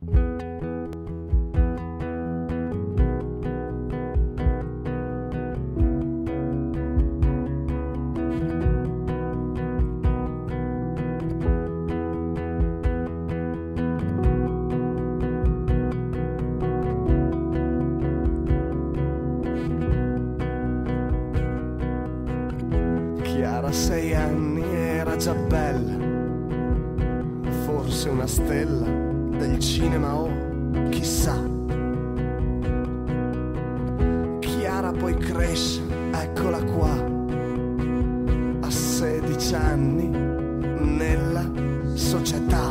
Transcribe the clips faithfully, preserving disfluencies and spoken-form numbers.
Chiara, sei anni, era già bella, forse una stella del cinema o chissà. Chiara poi cresce, eccola qua, a sedici anni nella società.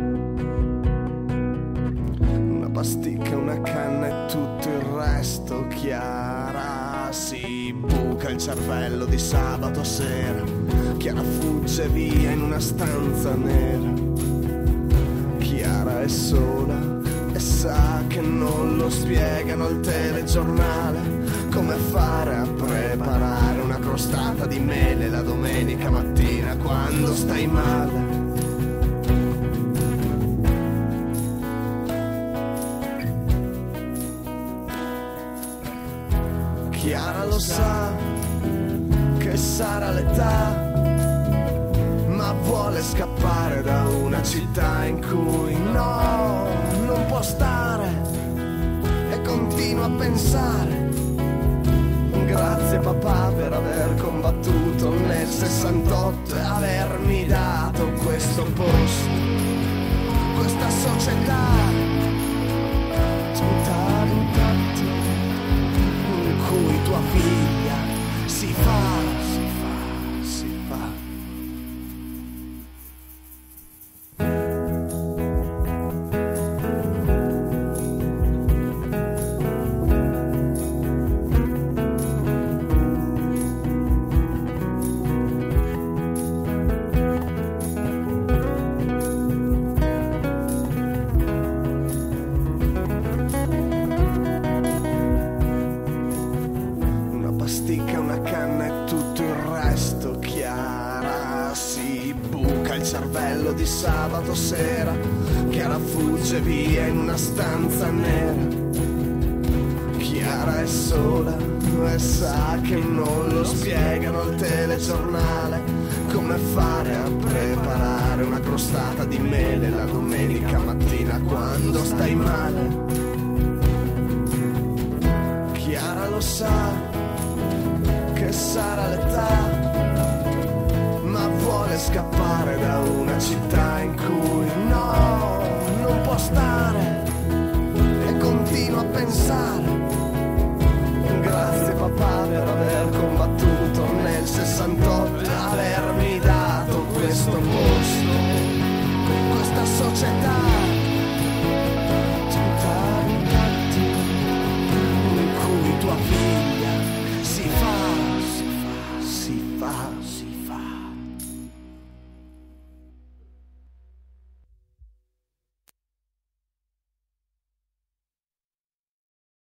Una pasticca, una canna e tutto il resto. Chiara si buca il cervello di sabato sera. Chiara fugge via in una stanza nera. Chiara è sola e sa che non lo spiegano al telegiornale. Come fare a preparare una crostata di mele la domenica mattina quando stai male. Chiara lo sa che sarà l'età, ma vuole scappare da una città in cui no, non può stare, e continua a pensare. Grazie papà per aver combattuto nel sessantotto e avermi dato questo posto, questa società tutta intatta, in cui tua figlia si fa, si fa, si fa. Una canna e tutto il resto. Chiara si buca il cervello di sabato sera. Chiara fugge via in una stanza nera. Chiara è sola e sa che non lo spiegano al telegiornale. Come fare a preparare una crostata di mele la domenica mattina quando stai male. Chiara lo sa che sarà l'età, ma vuole scappare da una città in cui no, non può stare, e continua a pensare. Grazie papà per aver combattuto nel sessantotto e avermi dato questo posto, questa società tutta intatta, in cui tua figlia si fa, si fa, si